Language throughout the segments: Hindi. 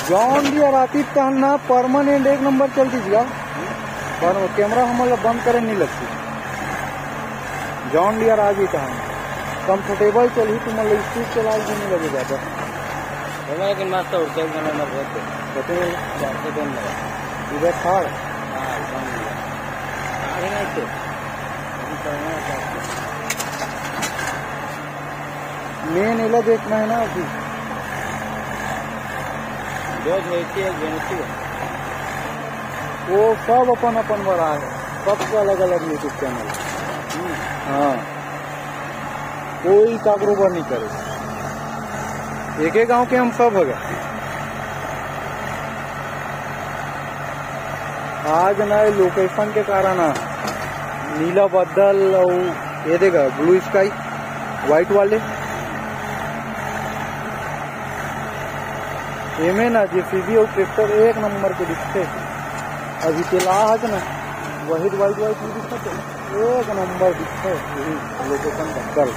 जॉन डियर आती तहना परमानेंट 1 नंबर चलती थी पर कैमरा हमारा बंद करे नहीं लगती। जॉन डियर आ गई तहना कंफर्टेबल चली तो मतलब स्पीड चला भी नहीं लगे ज्यादा। लेकिन मस्त उड़ते बहुत इधर थार मेन एला देखना है ना अभी वो सब अपन अपन बड़ा है, सबका अलग अलग यूट्यूब चैनल। हाँ कोई कारोबार नहीं करे, एक एक गांव के हम सब हो गए। आज नए लोकेशन के कारण नीला बादल और ये देगा ब्लू स्काई व्हाइट वाले एमे ना जेसीबी और ट्रैक्टर 1 नंबर के दिखते। अभी चला है ना वही व्हाइट व्हाइट भी दिखते 1 नंबर दिखते लोकेशन बदल।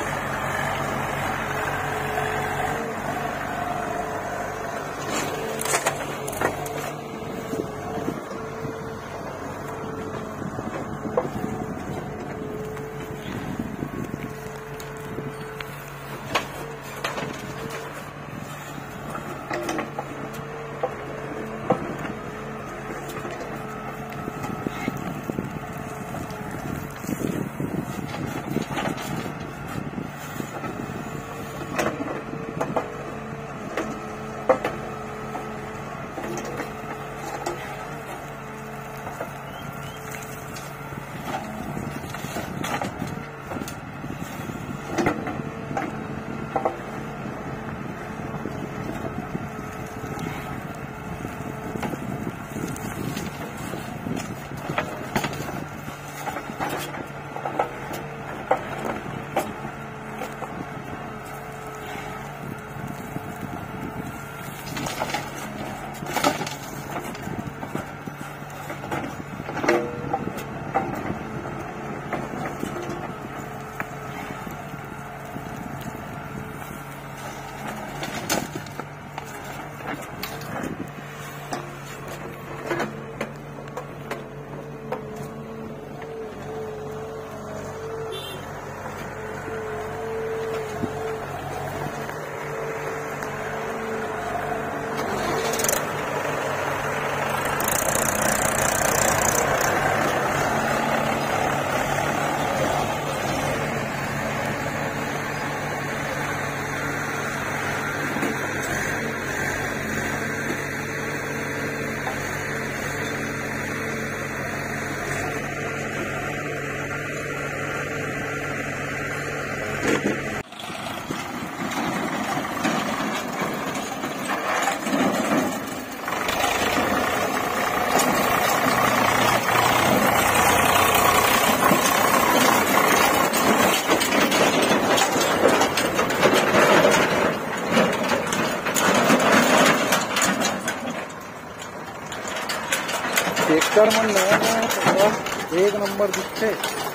ट्रैक्टर में नया 1 नंबर दिखते।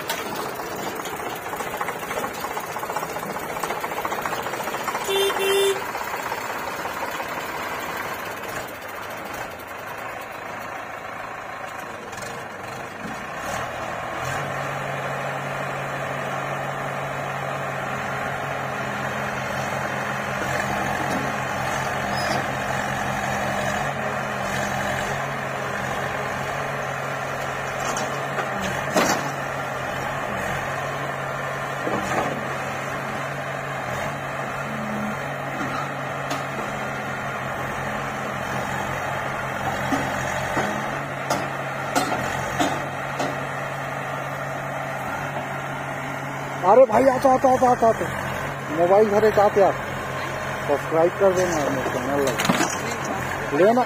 अरे भाई आता मोबाइल घरे आते आप सब्सक्राइब कर देना मेरे चैनल लेना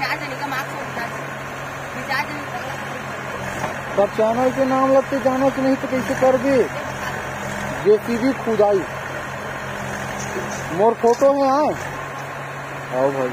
सब चैनल के नाम लगते जाना कि नहीं तो कैसे कर दे। जेसीबी खुदाई मोर फोटो है। हाँ आओ भाई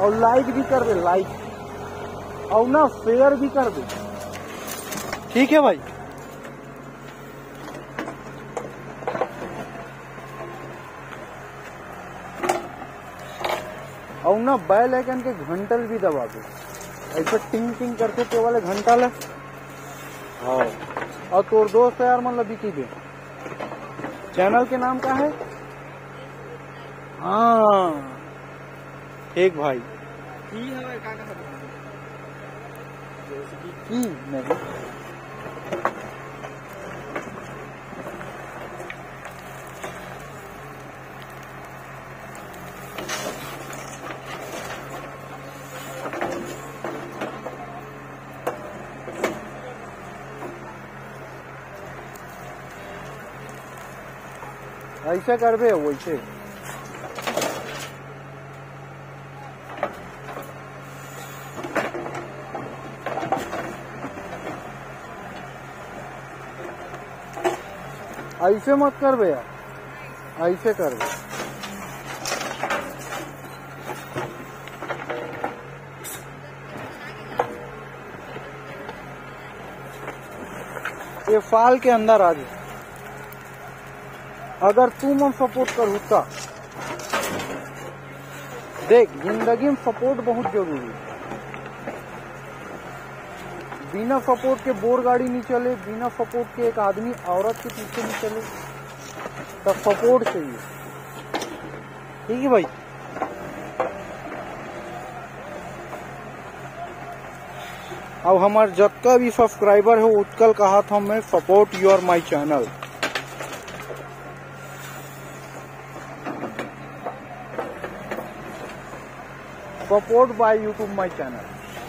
और लाइक भी कर दे, लाइक, और ना शेयर भी कर दे, ठीक है भाई। और ना बेल आइकन के घंटल भी दबा दो, ऐसे टिंग टिंग करते के वाले घंटल है। हाँ, और तोर दोस्त है यार, मतलब बिकी दे। चैनल के नाम क्या है? हाँ ठीक भाई। की है का की नहीं, ऐसे करबे वैसे। ऐसे मत करबे यार, ऐसे करबे। ये फाल के अंदर आ जाए। अगर तू मन सपोर्ट कर होता, देख जिंदगी में सपोर्ट बहुत जरूरी है। बिना सपोर्ट के बोर गाड़ी नहीं चले, बिना सपोर्ट के एक आदमी औरत के पीछे नहीं चले, तब सपोर्ट चाहिए, ठीक है भाई। अब हमारे जितना भी सब्सक्राइबर है उत्कल कहा था मैं, support your my channel. Support by YouTube my channel.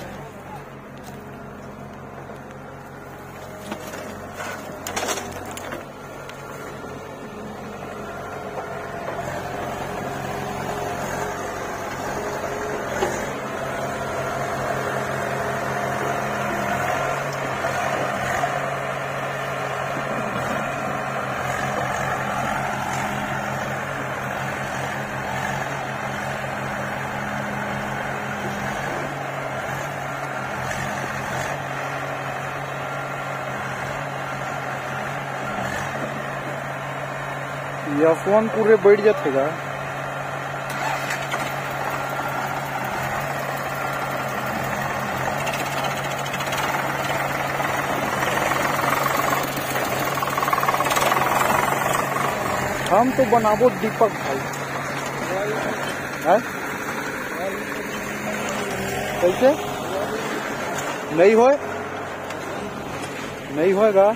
या फोन पूरे बैठ जातेगा। हम तो बनाबो दीपक भाई है, कैसे नहीं होए, नहीं होएगा।